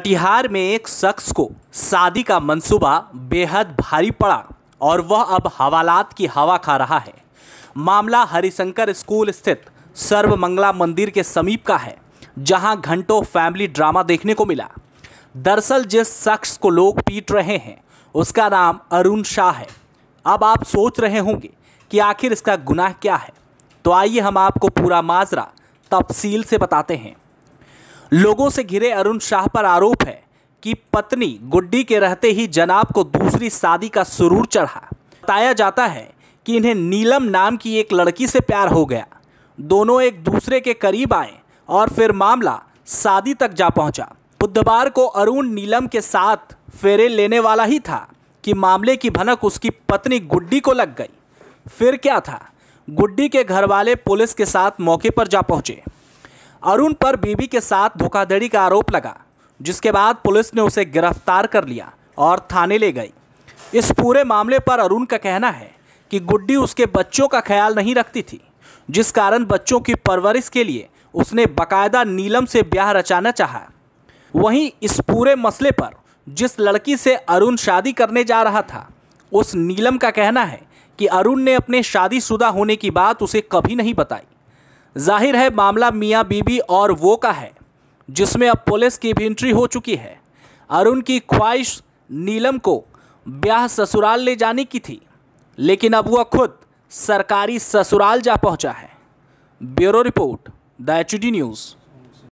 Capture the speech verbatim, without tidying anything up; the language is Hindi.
कटिहार में एक शख्स को शादी का मंसूबा बेहद भारी पड़ा और वह अब हवालात की हवा खा रहा है। मामला हरिशंकर स्कूल स्थित सर्वमंगला मंदिर के समीप का है, जहां घंटों फैमिली ड्रामा देखने को मिला। दरअसल जिस शख्स को लोग पीट रहे हैं उसका नाम अरुण शाह है। अब आप सोच रहे होंगे कि आखिर इसका गुनाह क्या है, तो आइए हम आपको पूरा माजरा तफसील से बताते हैं। लोगों से घिरे अरुण शाह पर आरोप है कि पत्नी गुड्डी के रहते ही जनाब को दूसरी शादी का सुरूर चढ़ा। बताया जाता है कि इन्हें नीलम नाम की एक लड़की से प्यार हो गया। दोनों एक दूसरे के करीब आए और फिर मामला शादी तक जा पहुंचा। बुधवार को अरुण नीलम के साथ फेरे लेने वाला ही था कि मामले की भनक उसकी पत्नी गुड्डी को लग गई। फिर क्या था, गुड्डी के घरवाले पुलिस के साथ मौके पर जा पहुंचे। अरुण पर बीवी के साथ धोखाधड़ी का आरोप लगा, जिसके बाद पुलिस ने उसे गिरफ्तार कर लिया और थाने ले गई। इस पूरे मामले पर अरुण का कहना है कि गुड्डी उसके बच्चों का ख्याल नहीं रखती थी, जिस कारण बच्चों की परवरिश के लिए उसने बाकायदा नीलम से ब्याह रचाना चाहा। वहीं इस पूरे मसले पर जिस लड़की से अरुण शादी करने जा रहा था, उस नीलम का कहना है कि अरुण ने अपने शादीशुदा होने की बात उसे कभी नहीं बताई। जाहिर है मामला मियां बीबी और वो का है, जिसमें अब पुलिस की भी एंट्री हो चुकी है। अरुण की ख्वाहिश नीलम को ब्याह ससुराल ले जाने की थी, लेकिन अब वह खुद सरकारी ससुराल जा पहुंचा है। ब्यूरो रिपोर्ट, द एच डी न्यूज़।